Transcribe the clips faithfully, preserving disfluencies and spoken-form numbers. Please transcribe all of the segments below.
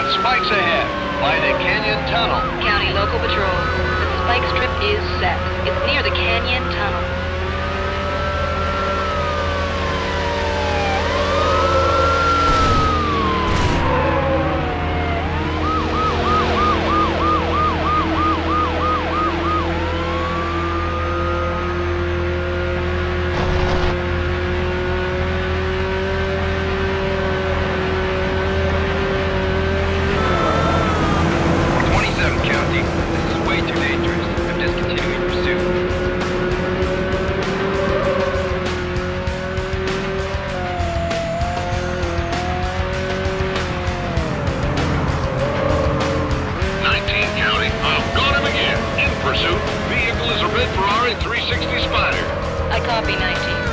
got spikes ahead by the Canyon Tunnel. County Local Patrol. The spike strip is set. It's near the Canyon Tunnel. Ferrari three sixty Spider. I copy nineteen.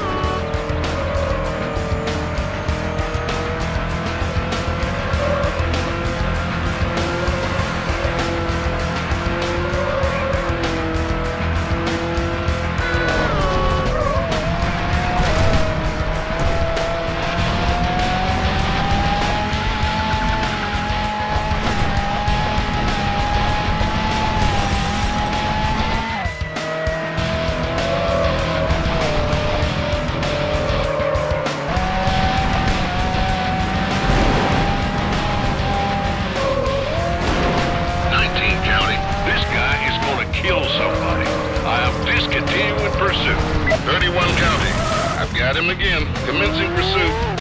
Kill somebody. I am discontinuing pursuit. thirty-one County. I've got him again. Commencing pursuit.